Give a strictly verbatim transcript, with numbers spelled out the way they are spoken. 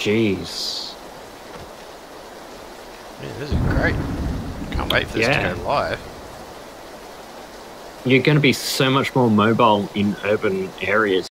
Jeez. Yeah, this is great. Can't wait for this Yeah. to go live. You're going to be so much more mobile in urban areas.